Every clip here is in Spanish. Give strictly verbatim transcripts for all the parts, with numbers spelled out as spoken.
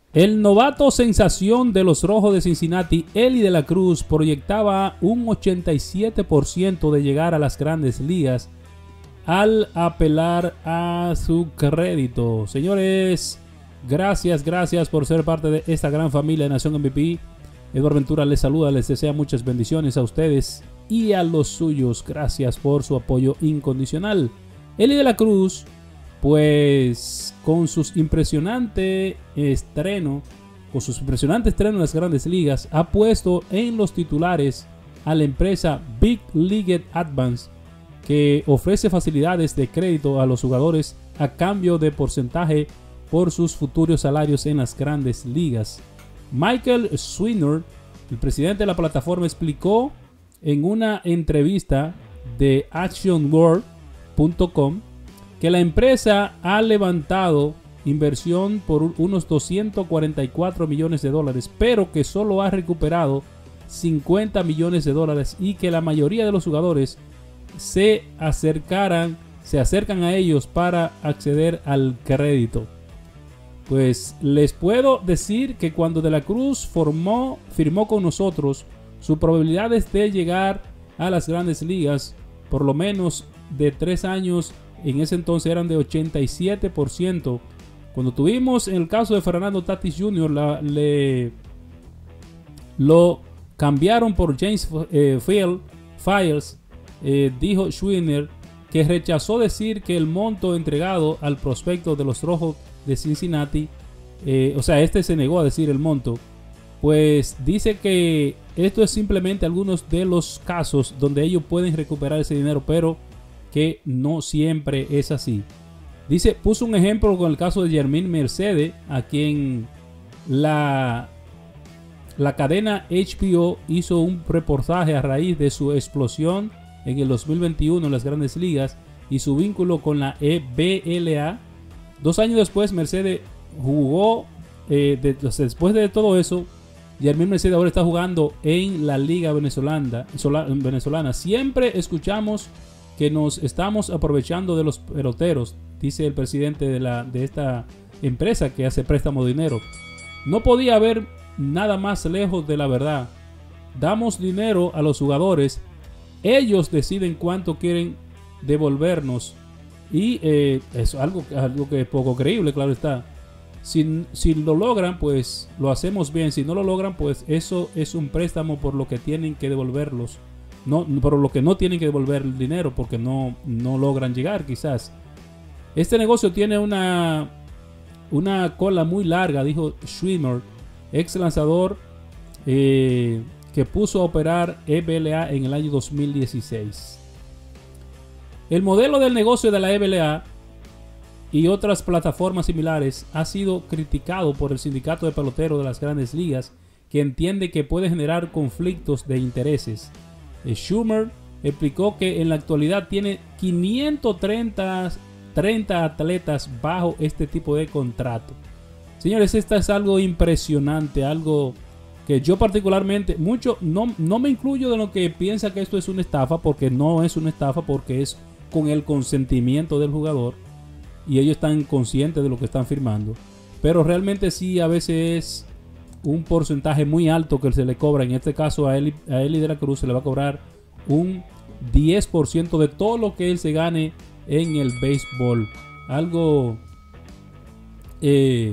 El novato sensación de los Rojos de Cincinnati, Elly De La Cruz, proyectaba un ochenta y siete por ciento de llegar a las Grandes Ligas al apelar a su crédito. Señores, gracias, gracias por ser parte de esta gran familia de Nación M V P. Edward Ventura les saluda, les desea muchas bendiciones a ustedes y a los suyos. Gracias por su apoyo incondicional. Elly De La Cruz, pues con sus impresionantes estreno, con sus impresionantes estrenos en las Grandes Ligas, ha puesto en los titulares a la empresa Big League Advance, que ofrece facilidades de crédito a los jugadores a cambio de porcentaje por sus futuros salarios en las Grandes Ligas. Michael Sweeney, el presidente de la plataforma, explicó en una entrevista de action world punto com que la empresa ha levantado inversión por unos doscientos cuarenta y cuatro millones de dólares, pero que solo ha recuperado cincuenta millones de dólares y que la mayoría de los jugadores se acercarán, se acercan a ellos para acceder al crédito. Pues les puedo decir que cuando De La Cruz formó, firmó con nosotros, sus probabilidades de llegar a las Grandes Ligas, por lo menos de tres años, en ese entonces eran de ochenta y siete por ciento. Cuando tuvimos en el caso de Fernando Tatis junior, la, le, lo cambiaron por James eh, Field, Files, eh, dijo Sweeney que rechazó decir que el monto entregado al prospecto de los Rojos de Cincinnati, eh, o sea, este se negó a decir el monto. Pues dice que esto es simplemente algunos de los casos donde ellos pueden recuperar ese dinero, pero que no siempre es así. Dice, puso un ejemplo con el caso de Yermín Mercedes, a quien la, la cadena H B O hizo un reportaje a raíz de su explosión en el dos mil veintiuno en las Grandes Ligas y su vínculo con la E B L A. Dos años después, Mercedes jugó, eh, de, después de todo eso, Yermín Mercedes ahora está jugando en la Liga Venezolana. venezolana. Siempre escuchamos que nos estamos aprovechando de los peloteros, dice el presidente de, la, de esta empresa que hace préstamo de dinero. No podía haber nada más lejos de la verdad. Damos dinero a los jugadores, ellos deciden cuánto quieren devolvernos. Y eh, es algo, algo que es poco creíble, claro está. Si, si lo logran, pues lo hacemos bien. Si no lo logran, pues eso es un préstamo por lo que tienen que devolverlos. No, por lo que no tienen que devolver el dinero porque no, no logran llegar quizás. Este negocio tiene una, una cola muy larga, dijo Sweeney, ex lanzador eh, que puso a operar E B L A en el año dos mil dieciséis. El modelo del negocio de la E B L A y otras plataformas similares ha sido criticado por el sindicato de peloteros de las Grandes Ligas, que entiende que puede generar conflictos de intereses. Schumer explicó que en la actualidad tiene quinientos treinta atletas bajo este tipo de contrato. Señores, esto es algo impresionante, algo que yo particularmente, mucho, no, no me incluyo de lo que piensa que esto es una estafa, porque no es una estafa, porque es con el consentimiento del jugador y ellos están conscientes de lo que están firmando. Pero realmente sí, a veces es un porcentaje muy alto que se le cobra. En este caso a Elly, a Elly De La Cruz se le va a cobrar un diez por ciento de todo lo que él se gane en el béisbol. Algo eh,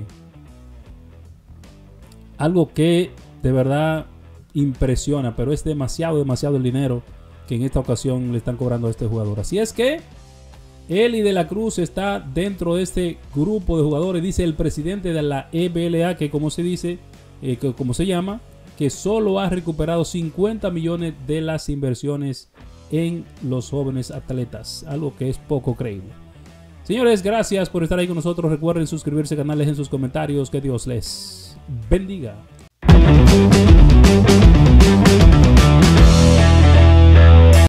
algo que de verdad impresiona, pero es demasiado, demasiado el dinero que en esta ocasión le están cobrando a este jugador. Así es que Elly De La Cruz está dentro de este grupo de jugadores, dice el presidente de la E B L A, que como se dice, eh, que como se llama, que solo ha recuperado cincuenta millones de las inversiones en los jóvenes atletas, algo que es poco creíble. Señores, gracias por estar ahí con nosotros. Recuerden suscribirse al canal, dejen sus comentarios. Que Dios les bendiga.